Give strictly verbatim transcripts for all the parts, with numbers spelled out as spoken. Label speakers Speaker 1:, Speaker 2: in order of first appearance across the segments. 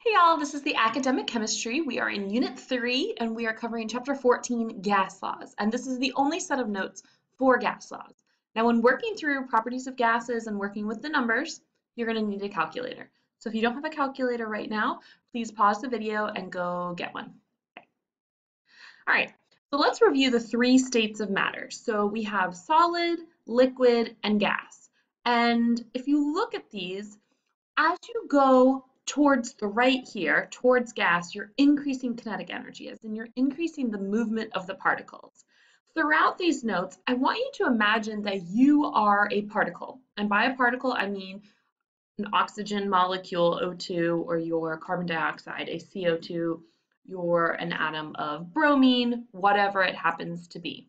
Speaker 1: Hey y'all, this is the Academic Chemistry. We are in Unit three and we are covering Chapter fourteen, Gas Laws. And this is the only set of notes for gas laws. Now when working through properties of gases and working with the numbers, you're going to need a calculator. So if you don't have a calculator right now, please pause the video and go get one. Okay. All right, so let's review the three states of matter. So we have solid, liquid, and gas. And if you look at these, as you go towards the right here, towards gas, you're increasing kinetic energy, as in you're increasing the movement of the particles. Throughout these notes, I want you to imagine that you are a particle. And by a particle, I mean an oxygen molecule, O two, or your carbon dioxide, a C O two, you're an atom of bromine, whatever it happens to be.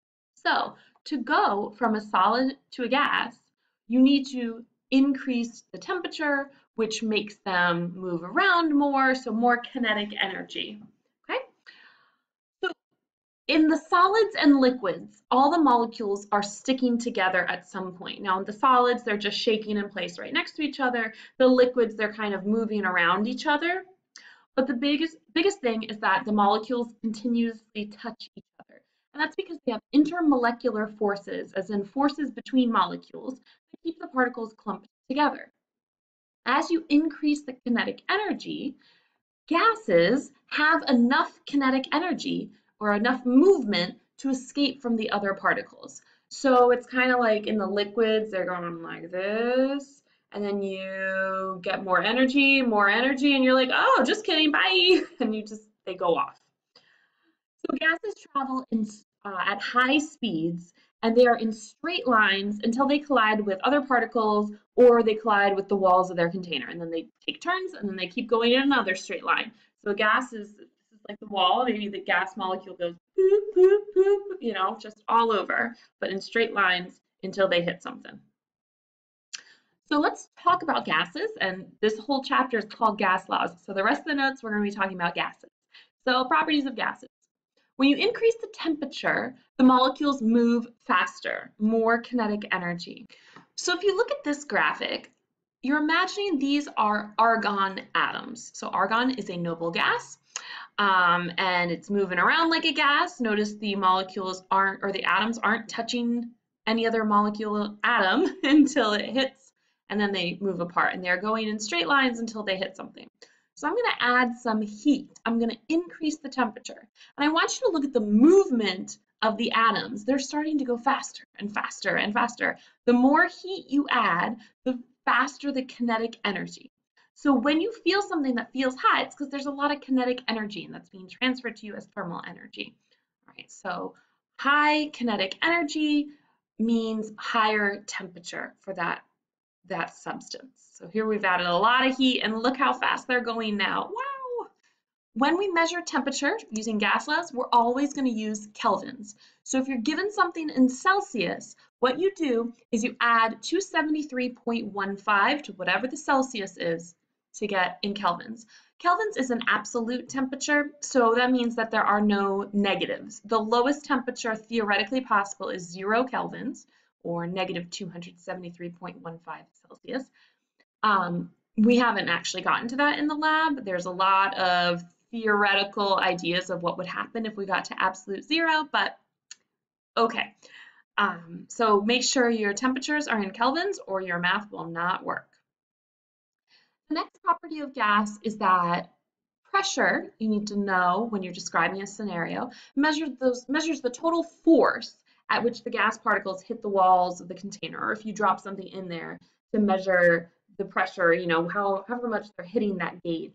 Speaker 1: So to go from a solid to a gas, you need to increase the temperature, which makes them move around more, so more kinetic energy. Okay? So in the solids and liquids, all the molecules are sticking together at some point. Now in the solids, they're just shaking in place right next to each other. The liquids, they're kind of moving around each other. But the biggest, biggest thing is that the molecules continuously touch each other. And that's because they have intermolecular forces, as in forces between molecules, that keep the particles clumped together. As you increase the kinetic energy, gases have enough kinetic energy or enough movement to escape from the other particles. So it's kind of like in the liquids, they're going like this, and then you get more energy, more energy, and you're like, oh, just kidding, bye, and you just, they go off. So gases travel in, uh, at high speeds, and they are in straight lines until they collide with other particles or they collide with the walls of their container. And then they take turns and then they keep going in another straight line. So a gas is, this is like the wall. Maybe the gas molecule goes boop, boop, boop, you know, just all over, but in straight lines until they hit something. So let's talk about gases. And this whole chapter is called gas laws. So the rest of the notes, we're going to be talking about gases. So properties of gases. When you increase the temperature, the molecules move faster, more kinetic energy. So if you look at this graphic, you're imagining these are argon atoms. So argon is a noble gas, um, and it's moving around like a gas. Notice the molecules aren't, or the atoms aren't touching any other molecule atom until it hits, and then they move apart, and they're going in straight lines until they hit something. So I'm going to add some heat. I'm going to increase the temperature. And I want you to look at the movement of the atoms. They're starting to go faster and faster and faster. The more heat you add, the faster the kinetic energy. So when you feel something that feels hot, it's because there's a lot of kinetic energy and that's being transferred to you as thermal energy. All right, so high kinetic energy means higher temperature for that that substance. So here we've added a lot of heat and look how fast they're going now. Wow! When we measure temperature using gas laws, we're always going to use kelvins. So if you're given something in Celsius, what you do is you add two seventy-three point one five to whatever the Celsius is to get in kelvins. Kelvins is an absolute temperature, so that means that there are no negatives. The lowest temperature theoretically possible is zero kelvins, or negative two hundred seventy-three point one five Celsius. Um, we haven't actually gotten to that in the lab. There's a lot of theoretical ideas of what would happen if we got to absolute zero, but okay. Um, so make sure your temperatures are in kelvins or your math will not work. The next property of gas is that pressure, you need to know when you're describing a scenario, measures those, measures the total force at which the gas particles hit the walls of the container, or if you drop something in there to measure the pressure, you know, how, however much they're hitting that gauge.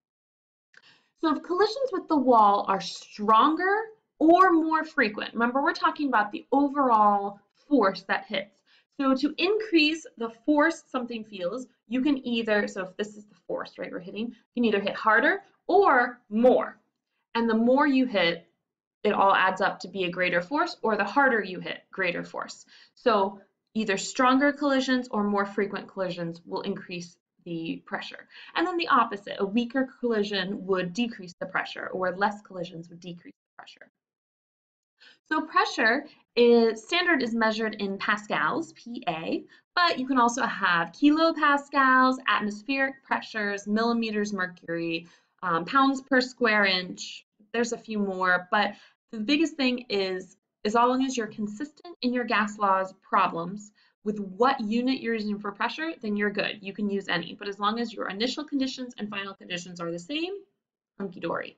Speaker 1: So if collisions with the wall are stronger or more frequent, remember we're talking about the overall force that hits. So to increase the force something feels, you can either, so if this is the force, right, we're hitting, you can either hit harder or more. And the more you hit, it all adds up to be a greater force, or the harder you hit, greater force. So either stronger collisions or more frequent collisions will increase the pressure. And then the opposite, a weaker collision would decrease the pressure, or less collisions would decrease the pressure. So pressure is standard is measured in pascals, P A, but you can also have kilopascals, atmospheric pressures, millimeters mercury, um, pounds per square inch. There's a few more, but the biggest thing is as long as you're consistent in your gas laws problems with what unit you're using for pressure, then you're good. You can use any, but as long as your initial conditions and final conditions are the same, hunky-dory.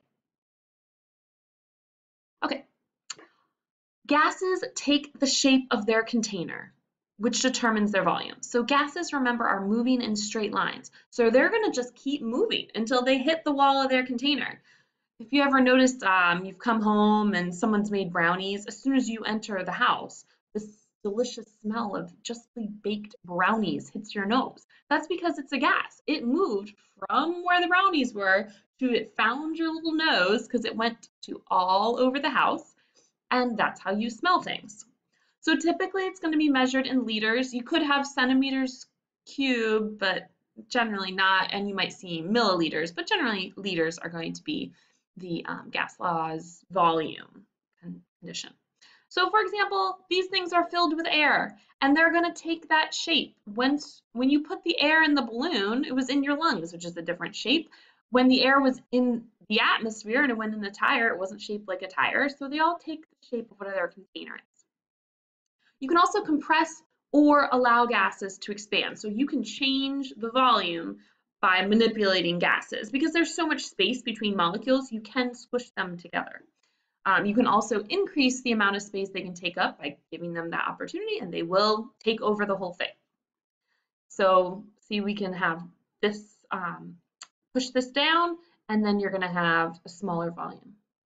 Speaker 1: Okay. Gases take the shape of their container, which determines their volume. So gases, remember, are moving in straight lines. So they're going to just keep moving until they hit the wall of their container. If you ever noticed, um, you've come home and someone's made brownies, as soon as you enter the house, this delicious smell of justly baked brownies hits your nose. That's because it's a gas. It moved from where the brownies were to it found your little nose because it went to all over the house. And that's how you smell things. So typically it's going to be measured in liters. You could have centimeters cubed, but generally not, and you might see milliliters, but generally liters are going to be the um, gas law's volume condition. So for example, these things are filled with air, and they're going to take that shape. Once, when you put the air in the balloon, it was in your lungs, which is a different shape. When the air was in the atmosphere and it went in the tire, it wasn't shaped like a tire, so they all take the shape of what their container is. You can also compress or allow gases to expand. So you can change the volume by manipulating gases. Because there's so much space between molecules, you can squish them together. Um, you can also increase the amount of space they can take up by giving them that opportunity, and they will take over the whole thing. So see, we can have this, um, push this down, and then you're going to have a smaller volume.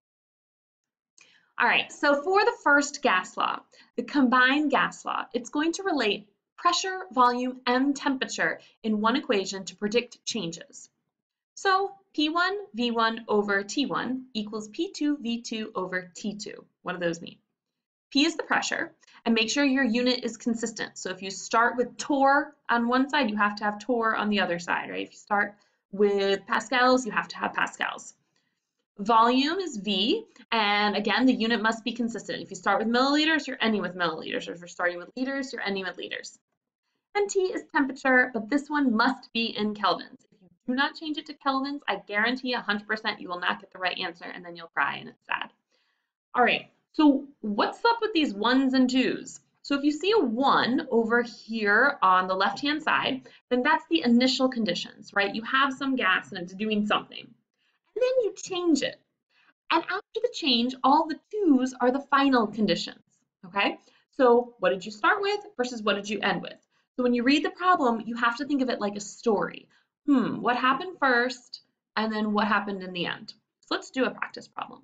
Speaker 1: All right, so for the first gas law, the combined gas law, it's going to relate pressure, volume, and temperature in one equation to predict changes. So P one V one over T one equals P two V two over T two. What do those mean? P is the pressure, and make sure your unit is consistent. So if you start with torr on one side, you have to have torr on the other side, right? If you start with pascals, you have to have pascals. Volume is V, and again, the unit must be consistent. If you start with milliliters, you're ending with milliliters. Or if you're starting with liters, you're ending with liters. And T is temperature, but this one must be in kelvins. If you do not change it to kelvins, I guarantee one hundred percent you will not get the right answer, and then you'll cry, and it's sad. All right, so what's up with these ones and twos? So if you see a one over here on the left-hand side, then that's the initial conditions, right? You have some gas and it's doing something. And then you change it. And after the change, all the twos are the final conditions, okay? So what did you start with versus what did you end with? So when you read the problem, you have to think of it like a story. Hmm, what happened first, and then what happened in the end? So let's do a practice problem.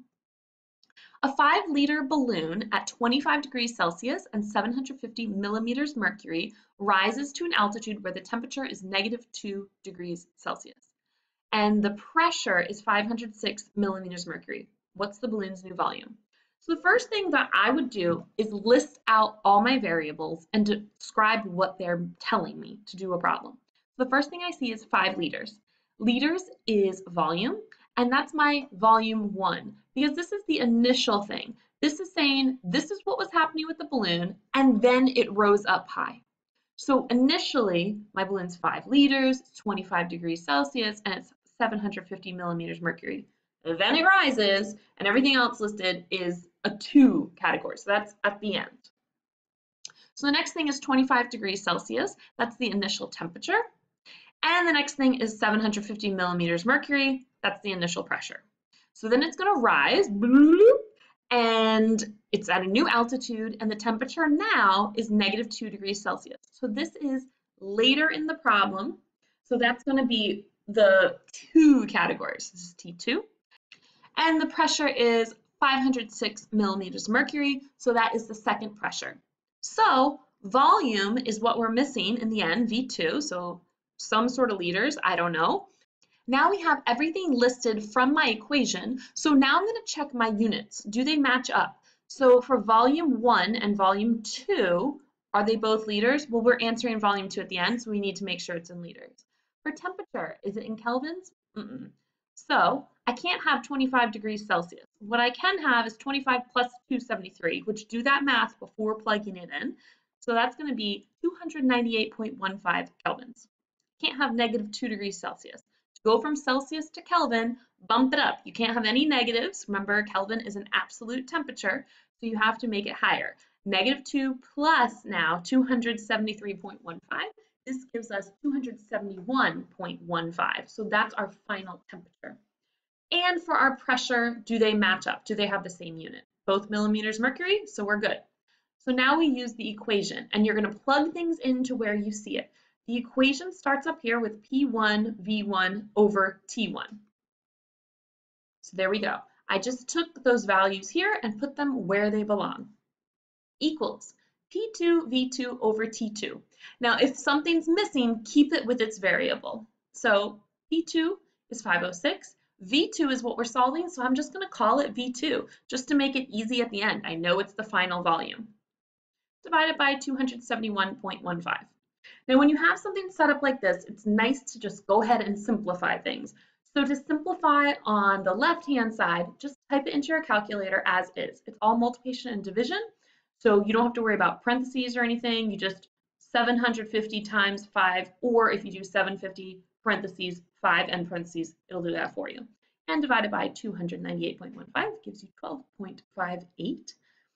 Speaker 1: A five liter balloon at twenty-five degrees Celsius and seven hundred fifty millimeters mercury rises to an altitude where the temperature is negative two degrees Celsius. And the pressure is five hundred six millimeters mercury. What's the balloon's new volume? So the first thing that I would do is list out all my variables and describe what they're telling me to do a problem. So the first thing I see is five liters. Liters is volume, and that's my volume one, because this is the initial thing. This is saying this is what was happening with the balloon, and then it rose up high. So initially, my balloon's five liters, twenty-five degrees Celsius, and it's seven hundred fifty millimeters mercury. Then it rises, and everything else listed is a two category. So that's at the end. So the next thing is twenty-five degrees Celsius. That's the initial temperature. And the next thing is seven hundred fifty millimeters mercury. That's the initial pressure. So then it's going to rise, and it's at a new altitude, and the temperature now is negative two degrees Celsius. So this is later in the problem. So that's going to be the two categories. This is T two. And the pressure is five hundred six millimeters mercury. So that is the second pressure. So volume is what we're missing in the end, V two. So some sort of liters, I don't know. Now we have everything listed from my equation. So now I'm going to check my units. Do they match up? So for volume one and volume two, are they both liters? Well, we're answering volume two at the end, so we need to make sure it's in liters. For temperature, is it in kelvins? Mm-mm. So I can't have twenty-five degrees Celsius. What I can have is twenty-five plus two hundred seventy-three, which do that math before plugging it in. So that's going to be two hundred ninety-eight point one five kelvins. Can't have negative two degrees Celsius. To go from Celsius to Kelvin, bump it up. You can't have any negatives. Remember, Kelvin is an absolute temperature, so you have to make it higher. Negative two plus now two hundred seventy-three point one five. This gives us two hundred seventy-one point one five. So that's our final temperature. And for our pressure, do they match up? Do they have the same unit? Both millimeters mercury, so we're good. So now we use the equation, and you're going to plug things into where you see it. The equation starts up here with P one V one over T one. So there we go. I just took those values here and put them where they belong. Equals P two V two over T two. Now, if something's missing, keep it with its variable. So P two is five oh six. V two is what we're solving, so I'm just going to call it V two, just to make it easy at the end. I know it's the final volume. Divided by two hundred seventy-one point one five. Now, when you have something set up like this, it's nice to just go ahead and simplify things. So to simplify on the left-hand side, just type it into your calculator as is. It's all multiplication and division, so you don't have to worry about parentheses or anything. You just seven hundred fifty times five, or if you do seven hundred fifty parentheses five and parentheses, it'll do that for you. And divided by two hundred ninety-eight point one five gives you twelve point five eight.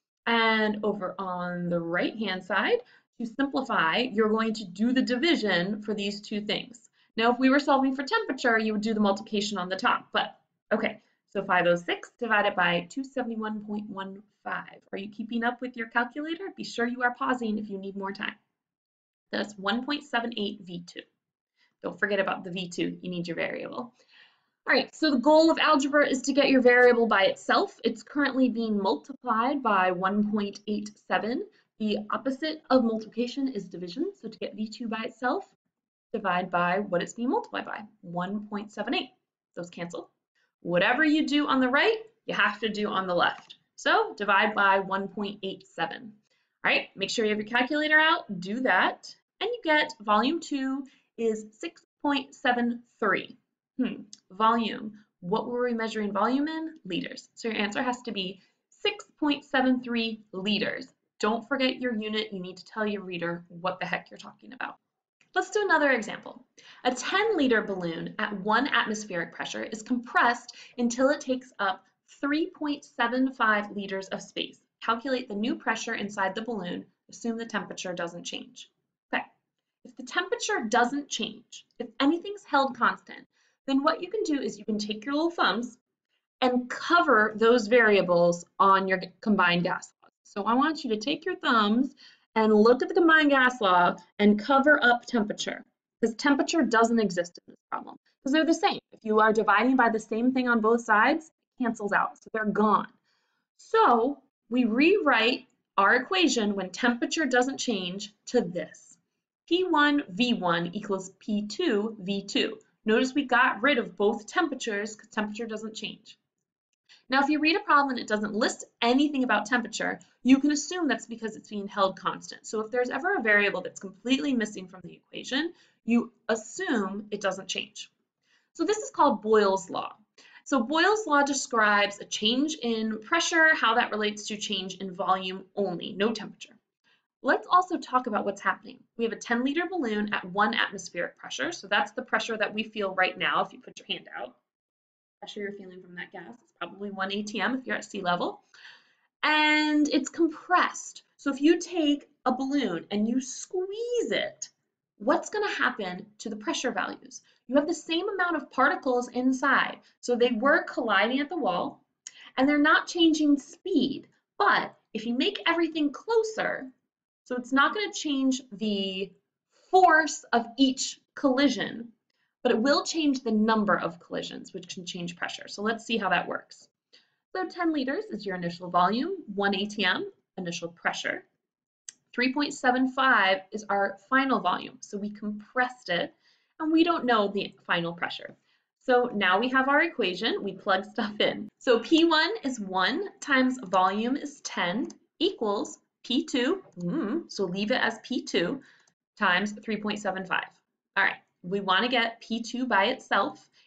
Speaker 1: And over on the right-hand side, to simplify, you're going to do the division for these two things. Now, if we were solving for temperature, you would do the multiplication on the top, but okay. So five oh six divided by two hundred seventy-one point one five. Are you keeping up with your calculator? Be sure you are pausing if you need more time. That's one point seven eight V two. Don't forget about the V two, you need your variable. All right, so the goal of algebra is to get your variable by itself. It's currently being multiplied by one point eight seven. The opposite of multiplication is division. So to get V two by itself, divide by what it's being multiplied by, one point seven eight. Those cancel. Whatever you do on the right, you have to do on the left. So divide by one point eight seven. All right, make sure you have your calculator out, do that, and you get volume two is six point seven three. Hmm, volume, what were we measuring volume in? Liters. So your answer has to be six point seven three liters. Don't forget your unit. You need to tell your reader what the heck you're talking about. Let's do another example. A ten liter balloon at one atmospheric pressure is compressed until it takes up three point seven five liters of space. Calculate the new pressure inside the balloon. Assume the temperature doesn't change. Okay, if the temperature doesn't change, if anything's held constant, then what you can do is you can take your little thumbs and cover those variables on your combined gas laws. So I want you to take your thumbs and look at the combined gas law and cover up temperature, because temperature doesn't exist in this problem, because they're the same. If you are dividing by the same thing on both sides, it cancels out, so they're gone. So we rewrite our equation when temperature doesn't change to this. P one V one equals P two V two. Notice we got rid of both temperatures because temperature doesn't change. Now, if you read a problem and it doesn't list anything about temperature, you can assume that's because it's being held constant. So if there's ever a variable that's completely missing from the equation, you assume it doesn't change. So this is called Boyle's law. So Boyle's law describes a change in pressure, how that relates to change in volume only, no temperature. Let's also talk about what's happening. We have a ten liter balloon at one atmospheric pressure. So that's the pressure that we feel right now if you put your hand out. Pressure you're feeling from that gas is probably one A T M if you're at sea level. And it's compressed. So if you take a balloon and you squeeze it, what's going to happen to the pressure values? You have the same amount of particles inside. So they were colliding at the wall, and they're not changing speed. But if you make everything closer, so it's not going to change the force of each collision, but it will change the number of collisions, which can change pressure. So let's see how that works. So ten liters is your initial volume, one A T M, initial pressure. three point seven five is our final volume. So we compressed it, and we don't know the final pressure. So now we have our equation. We plug stuff in. So P one is one times volume is ten equals P two, mm, so leave it as P two, times three point seven five. All right, we want to get P two by itself.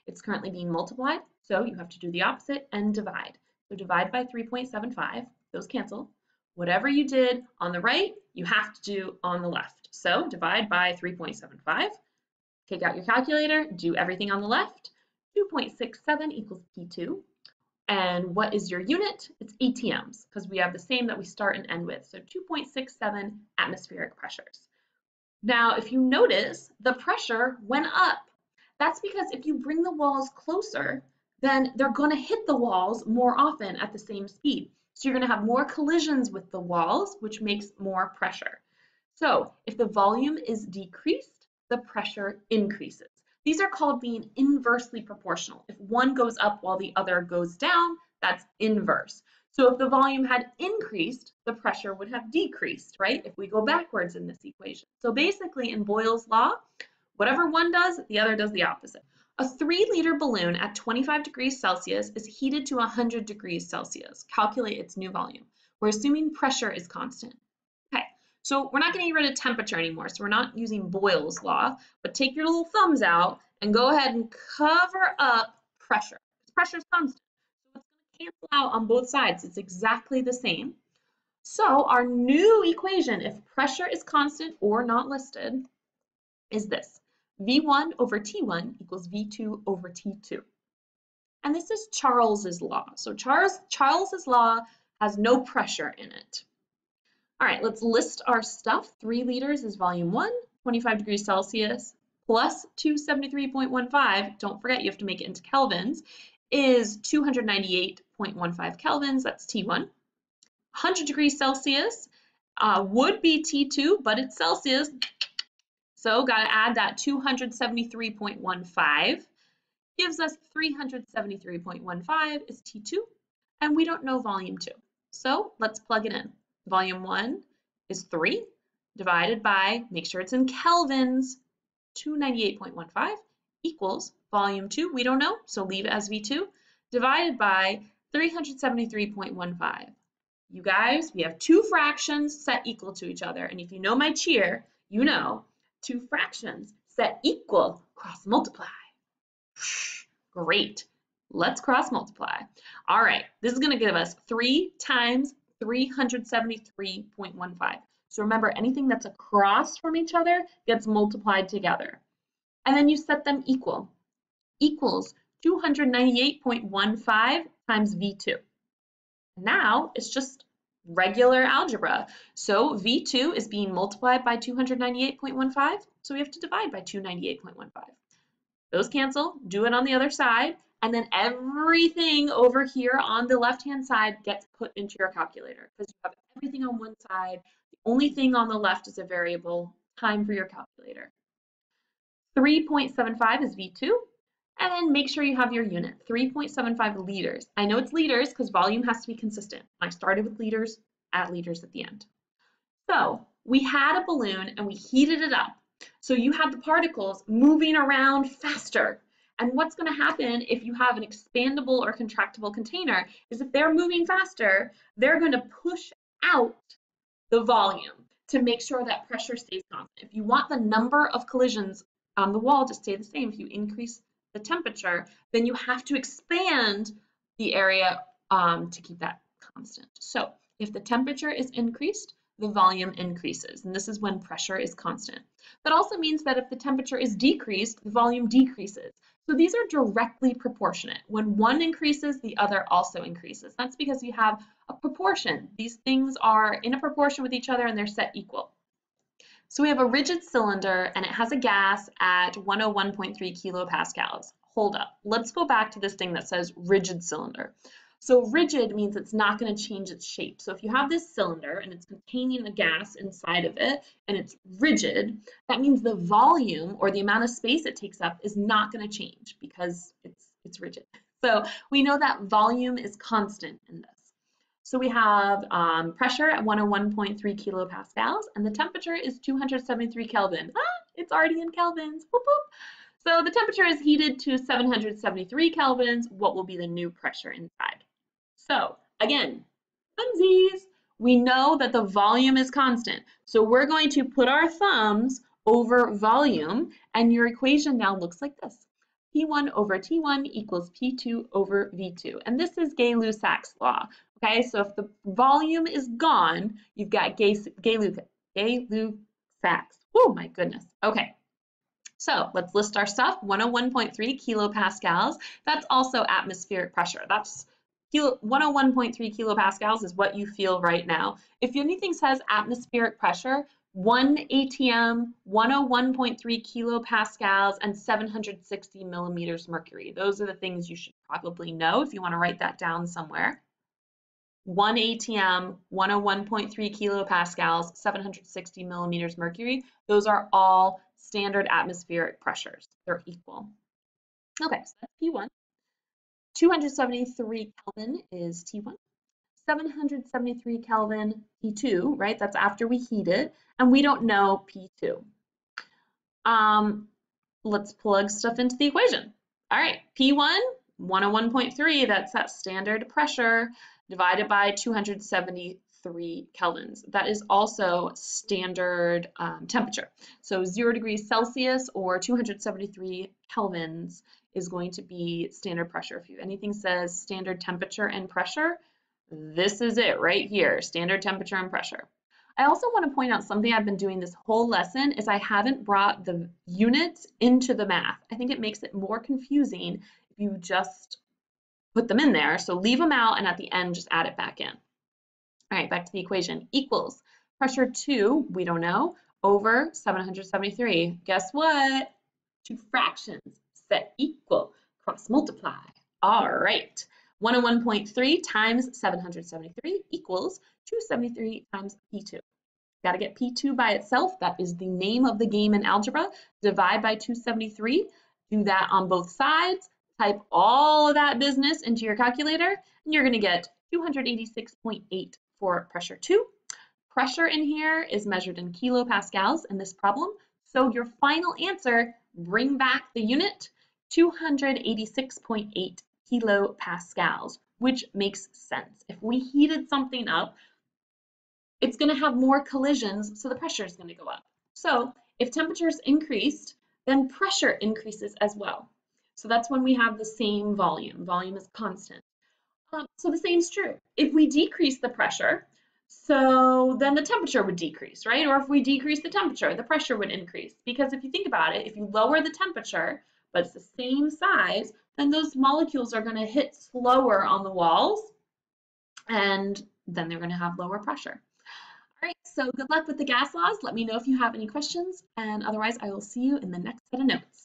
Speaker 1: It's currently being multiplied, so you have to do the opposite and divide. So divide by three point seven five, those cancel. Whatever you did on the right, you have to do on the left. So divide by three point seven five, take out your calculator, do everything on the left. two point six seven equals P two. And what is your unit? It's A T Ms, because we have the same that we start and end with. So two point six seven atmospheric pressures. Now, if you notice, the pressure went up. That's because if you bring the walls closer, then they're going to hit the walls more often at the same speed. So you're going to have more collisions with the walls, which makes more pressure. So if the volume is decreased, the pressure increases. These are called being inversely proportional. If one goes up while the other goes down, that's inverse. So if the volume had increased, the pressure would have decreased, right? If we go backwards in this equation. So basically in Boyle's law, whatever one does, the other does the opposite. A three liter balloon at twenty-five degrees Celsius is heated to one hundred degrees Celsius. Calculate its new volume. We're assuming pressure is constant. Okay, so we're not going to get rid of temperature anymore, so we're not using Boyle's law, but take your little thumbs out and go ahead and cover up pressure. Pressure is constant, so it's going to cancel out on both sides. It's exactly the same. So our new equation, if pressure is constant or not listed, is this. V one over T one equals V two over T two. And this is Charles's law. So Charles, Charles's law has no pressure in it. All right, let's list our stuff. Three liters is volume one, twenty-five degrees Celsius, plus two seventy-three point one five, don't forget you have to make it into kelvins, is two hundred ninety-eight point one five kelvins, that's T one. one hundred degrees Celsius uh, would be T two, but it's Celsius, so got to add that two hundred seventy-three point one five, gives us three hundred seventy-three point one five is T two, and we don't know volume two. So let's plug it in. Volume one is three, divided by, make sure it's in kelvins, two ninety-eight point one five equals volume two, we don't know, so leave it as V two, divided by three hundred seventy-three point one five. You guys, we have two fractions set equal to each other, and if you know my cheer, you know two fractions set equal cross multiply. Great. Let's cross multiply. All right, this is going to give us three times three hundred seventy-three point one five. So remember, anything that's across from each other gets multiplied together. And then you set them equal. Equals two hundred ninety-eight point one five times V two. Now it's just regular algebra. So V two is being multiplied by two hundred ninety-eight point one five, so we have to divide by two hundred ninety-eight point one five. Those cancel, do it on the other side, and then everything over here on the left-hand side gets put into your calculator because you have everything on one side. The only thing on the left is a variable, time for your calculator. three point seven five is V two, and then make sure you have your unit, three point seven five liters. I know it's liters because volume has to be consistent. I started with liters, add liters at the end. So we had a balloon and we heated it up. So you had the particles moving around faster. And what's going to happen if you have an expandable or contractible container is if they're moving faster, they're going to push out the volume to make sure that pressure stays constant. If you want the number of collisions on the wall to stay the same, if you increase the temperature, then you have to expand the area um, to keep that constant. So if the temperature is increased, the volume increases, and this is when pressure is constant. That also means that if the temperature is decreased, the volume decreases. So these are directly proportionate. When one increases, the other also increases. That's because you have a proportion. These things are in a proportion with each other and they're set equal. So we have a rigid cylinder and it has a gas at one oh one point three kilopascals. Hold up, let's go back to this thing that says rigid cylinder. So rigid means it's not going to change its shape. So if you have this cylinder and it's containing a gas inside of it and it's rigid, that means the volume or the amount of space it takes up is not going to change because it's, it's rigid. So we know that volume is constant in this. So we have um, pressure at one oh one point three kilopascals and the temperature is two hundred seventy-three Kelvin. Ah, it's already in kelvins. Whoop, whoop. So the temperature is heated to seven hundred seventy-three kelvins. What will be the new pressure inside? So again, funsies, we know that the volume is constant. So we're going to put our thumbs over volume and your equation now looks like this. P one over T one equals P two over V two. And this is Gay-Lussac's law. Okay, so if the volume is gone, you've got Gay-Lussac's. Oh my goodness. Okay. So let's list our stuff. one oh one point three kilopascals. That's also atmospheric pressure. That's one oh one point three kilopascals is what you feel right now. If anything says atmospheric pressure, one A T M, one oh one point three kilopascals, and seven hundred sixty millimeters mercury. Those are the things you should probably know if you want to write that down somewhere. one A T M, one oh one point three kilopascals, seven hundred sixty millimeters mercury. Those are all standard atmospheric pressures. They're equal. Okay, so that's P one. two hundred seventy-three Kelvin is T one. seven hundred seventy-three Kelvin, P two, right? That's after we heat it, and we don't know P two. Um, let's plug stuff into the equation. All right, P one, one oh one point three, that's that standard pressure, divided by two hundred seventy-three kelvins. That is also standard um, temperature. So zero degrees Celsius or two hundred seventy-three kelvins is going to be standard pressure. If you, anything says standard temperature and pressure, this is it right here, standard temperature and pressure. I also want to point out something I've been doing this whole lesson is I haven't brought the units into the math. I think it makes it more confusing if you just put them in there. So leave them out and at the end just add it back in. All right, back to the equation. Equals pressure two, we don't know, over seven hundred seventy-three. Guess what? Two fractions set equal, cross multiply. All right. one oh one point three times seven hundred seventy-three equals two hundred seventy-three times P two. Got to get P two by itself. That is the name of the game in algebra. Divide by two hundred seventy-three. Do that on both sides. Type all of that business into your calculator, and you're going to get two hundred eighty-six point eight for pressure two. Pressure in here is measured in kilopascals in this problem. So your final answer, bring back the unit, two hundred eighty-six point eight kilopascals, which makes sense. If we heated something up, it's going to have more collisions, so the pressure is going to go up. So if temperatures increased, then pressure increases as well. So that's when we have the same volume. Volume is constant. Um, so the same is true. If we decrease the pressure, so then the temperature would decrease, right? Or if we decrease the temperature, the pressure would increase. Because if you think about it, if you lower the temperature, but it's the same size, then those molecules are going to hit slower on the walls, and then they're going to have lower pressure. All right, so good luck with the gas laws. Let me know if you have any questions, and otherwise I will see you in the next set of notes.